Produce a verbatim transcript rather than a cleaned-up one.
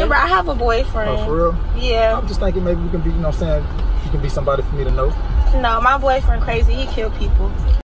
bro, I have a boyfriend. Oh, for real? Yeah. I'm just thinking maybe we can be, you know what I'm saying, you can be somebody for me to know. No, my boyfriend crazy. He kill people.